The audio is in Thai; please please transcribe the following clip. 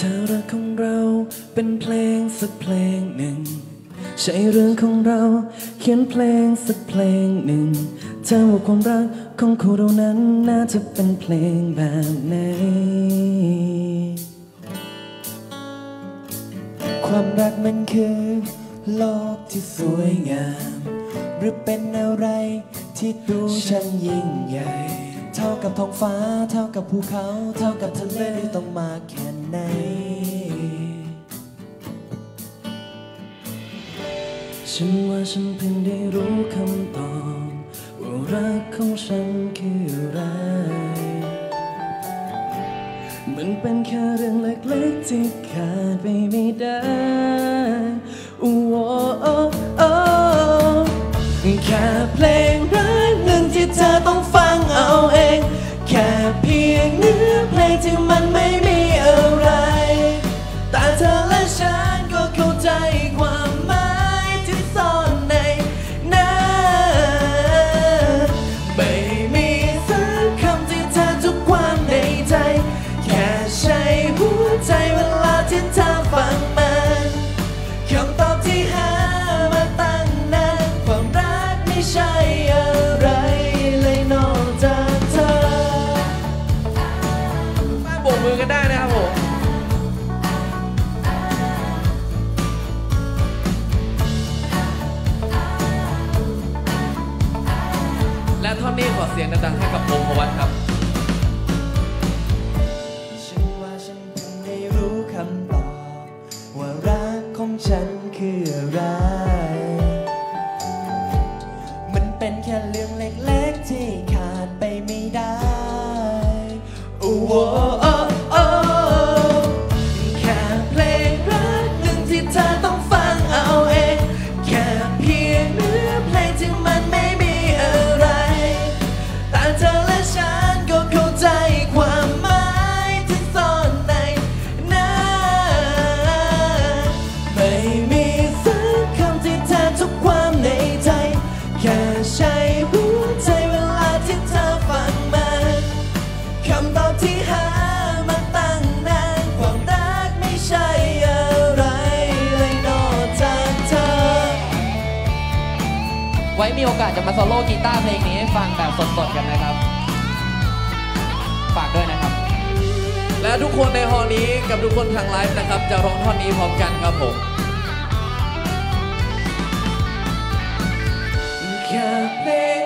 ถ้ารักของเราเป็นเพลงสักเพลงหนึ่งใช่เรื่องของเราเขียนเพลงสักเพลงหนึ่งเธอว่าความรักของคู่เรานั้นน่าจะเป็นเพลงแบบไหนความรักมันคือโลกที่สวยงามหรือเป็นอะไรที่ดูช่างยิ่งใหญ่เท่ากับท้องฟ้าเท่ากับภูเขาเท่ากับทะเลต้องมาแค่ไหนฉันว่าฉันเพิ่งได้รู้คำตอบว่ารักของฉันคืออะไรมันเป็นแค่เรื่องเล็กๆที่ขาดไปไม่ได้โอ้โอ้โอ้แค่เพลงรักหนึ่งที่เธอต้องฟังเอาเองแค่เพียงเนื้อเพลงที่มันไม่มีอะไรแต่เธอและฉันก็เข้าใจความหมายที่ซ่อนในนั้นไม่มีสักคำที่เธอทุกความในใจแค่ใช้หัวใจเวลาที่เธอฟังมันคำตอบที่หามาตั้งนานความรักไม่ใช่อะไรเลยนอกจากเธอมาโบกมือกันได้นะครับผมและท่อนนี้ขอเสียงดังๆให้กับพงษ์วัฒน์ครับฉันว่าฉันเพิ่งได้รู้คำตอบว่ารักของฉันคืออะไรมันเป็นแค่เรื่องเล็กๆที่ขาดไปไม่ได้โอ้โอ้โอ้แค่เพลงรักหนึ่งที่เธอต้องฟังเอาเองแค่เพียงเนื้อเพลงที่มันไม่มีอะไรแต่เธอและฉันก็เข้าใจความหมายที่ซ่อนในนั้นไม่มีสักคำที่แทนทุกความในใจแค่ใช้หัวใจเวลาที่เธอฟังมันคำตอบที่หามาตั้งนานความรักไม่ใช่อะไรเลยนอกจากเธอไว้มีโอกาสจะมาโซโล่กีตาร์เพลงนี้ให้ฟังแบบสดๆกันนะครับฝากด้วยนะครับและทุกคนในฮอลนี้กับทุกคนทางไลฟ์นะครับจะร้องท่อนนี้พร้อมกันครับผมแค่เพลง